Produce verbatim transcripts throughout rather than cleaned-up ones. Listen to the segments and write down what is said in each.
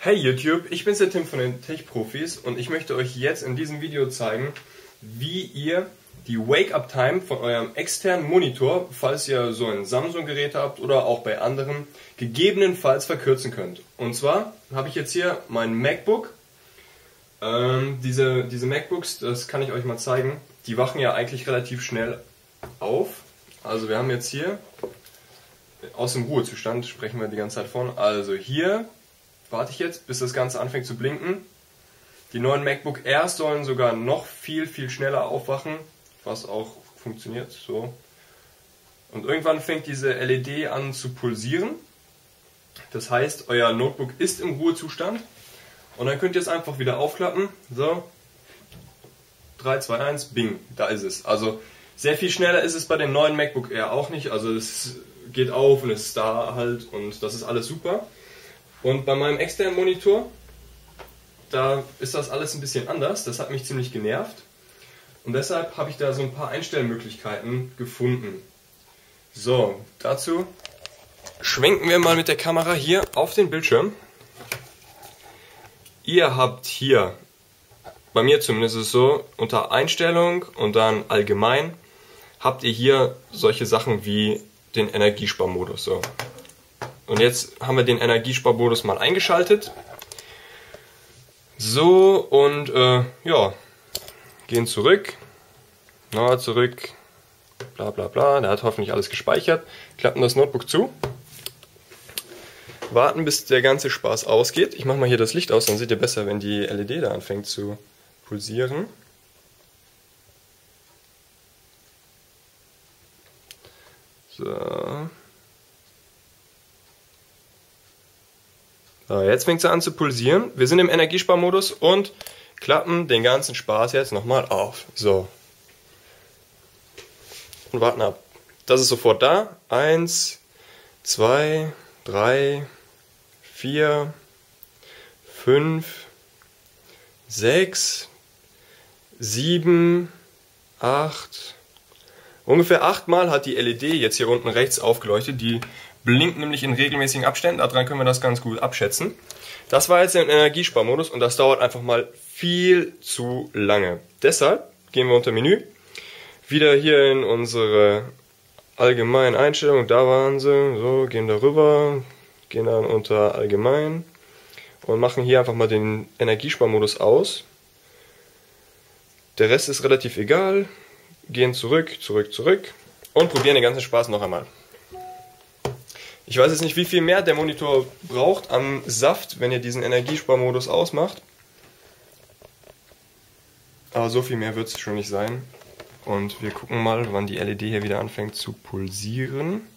Hey YouTube, ich bin's der Tim von den Tech-Profis und ich möchte euch jetzt in diesem Video zeigen, wie ihr die Wake-Up-Time von eurem externen Monitor, falls ihr so ein Samsung-Gerät habt oder auch bei anderen, gegebenenfalls verkürzen könnt. Und zwar habe ich jetzt hier mein MacBook. Ähm, diese, diese MacBooks, das kann ich euch mal zeigen, die wachen ja eigentlich relativ schnell auf. Also wir haben jetzt hier, aus dem Ruhezustand sprechen wir die ganze Zeit von, also hier warte ich jetzt, bis das Ganze anfängt zu blinken. Die neuen MacBook Airs sollen sogar noch viel, viel schneller aufwachen, was auch funktioniert so. Und irgendwann fängt diese L E D an zu pulsieren. Das heißt, euer Notebook ist im Ruhezustand. Und dann könnt ihr es einfach wieder aufklappen. So. drei, zwei, eins, bing, da ist es. Also sehr viel schneller ist es bei den neuen MacBook Air auch nicht. Also es geht auf und es ist da halt und das ist alles super. Und bei meinem externen Monitor, da ist das alles ein bisschen anders. Das hat mich ziemlich genervt. Und deshalb habe ich da so ein paar Einstellmöglichkeiten gefunden. So, dazu schwenken wir mal mit der Kamera hier auf den Bildschirm. Ihr habt hier, bei mir zumindest ist es so, unter Einstellung und dann allgemein, habt ihr hier solche Sachen wie den Energiesparmodus. So. Und jetzt haben wir den Energiesparmodus mal eingeschaltet. So, und äh, ja, gehen zurück. Na, zurück. Bla bla bla. Der hat hoffentlich alles gespeichert. Klappen das Notebook zu. Warten, bis der ganze Spaß ausgeht. Ich mache mal hier das Licht aus, dann seht ihr besser, wenn die L E D da anfängt zu pulsieren. So. So, jetzt fängt sie an zu pulsieren. Wir sind im Energiesparmodus und klappen den ganzen Spaß jetzt nochmal auf. So. Und warten ab. Das ist sofort da. Eins, zwei, drei, vier, fünf, sechs, sieben, acht. Ungefähr achtmal hat die L E D jetzt hier unten rechts aufgeleuchtet. Die blinkt nämlich in regelmäßigen Abständen. Daran können wir das ganz gut abschätzen. Das war jetzt der Energiesparmodus und das dauert einfach mal viel zu lange. Deshalb gehen wir unter Menü. Wieder hier in unsere allgemeinen Einstellungen. Da waren sie. So, gehen da rüber. Gehen dann unter Allgemein. Und machen hier einfach mal den Energiesparmodus aus. Der Rest ist relativ egal. Gehen zurück, zurück, zurück. Und probieren den ganzen Spaß noch einmal. Ich weiß jetzt nicht, wie viel mehr der Monitor braucht an Saft, wenn ihr diesen Energiesparmodus ausmacht. Aber so viel mehr wird es schon nicht sein. Und wir gucken mal, wann die L E D hier wieder anfängt zu pulsieren.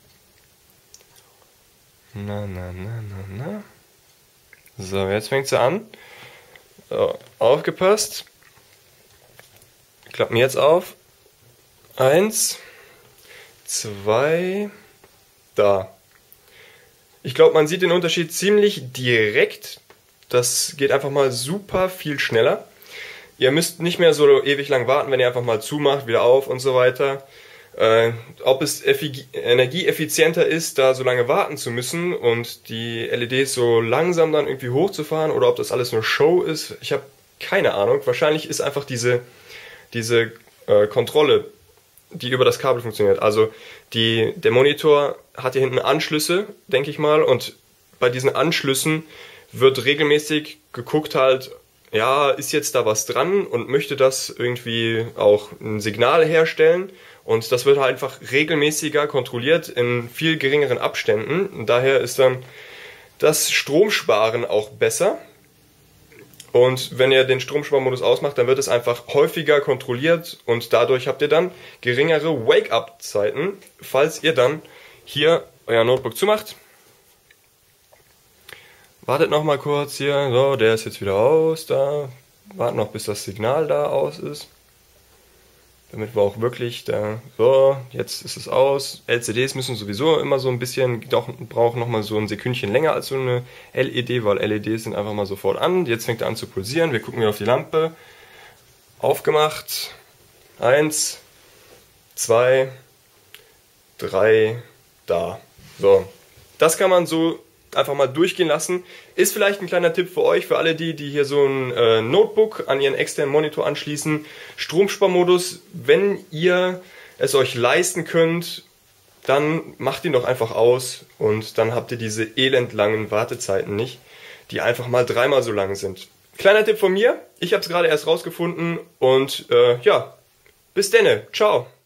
Na, na, na, na, na. So, jetzt fängt sie an. So, aufgepasst. Klappen jetzt auf. Eins, zwei, da. Ich glaube, man sieht den Unterschied ziemlich direkt. Das geht einfach mal super viel schneller. Ihr müsst nicht mehr so ewig lang warten, wenn ihr einfach mal zumacht, wieder auf und so weiter. Äh, ob es energieeffizienter ist, da so lange warten zu müssen und die L E Ds so langsam dann irgendwie hochzufahren oder ob das alles nur Show ist, ich habe keine Ahnung. Wahrscheinlich ist einfach diese, diese äh, Kontrolle, die über das Kabel funktioniert. Also die, der Monitor hat hier hinten Anschlüsse, denke ich mal, und bei diesen Anschlüssen wird regelmäßig geguckt halt, ja, ist jetzt da was dran und möchte das irgendwie auch ein Signal herstellen und das wird halt einfach regelmäßiger kontrolliert in viel geringeren Abständen und daher ist dann das Stromsparen auch besser. Und wenn ihr den Stromsparmodus ausmacht, dann wird es einfach häufiger kontrolliert und dadurch habt ihr dann geringere Wake-up-Zeiten, falls ihr dann hier euer Notebook zumacht. Wartet noch mal kurz hier, so, der ist jetzt wieder aus, da. Warten noch, bis das Signal da aus ist. Damit wir auch wirklich da, so, jetzt ist es aus. L C Ds müssen sowieso immer so ein bisschen, doch, brauchen nochmal so ein Sekündchen länger als so eine L E D, weil L E Ds sind einfach mal sofort an. Jetzt fängt er an zu pulsieren, wir gucken wieder auf die Lampe. Aufgemacht. Eins, zwei, drei, da. So, das kann man so einfach mal durchgehen lassen. Ist vielleicht ein kleiner Tipp für euch, für alle die, die hier so ein äh, Notebook an ihren externen Monitor anschließen. Stromsparmodus, wenn ihr es euch leisten könnt, dann macht ihn doch einfach aus und dann habt ihr diese elendlangen Wartezeiten nicht, die einfach mal dreimal so lang sind. Kleiner Tipp von mir, ich habe es gerade erst rausgefunden und äh, ja, bis denne, ciao!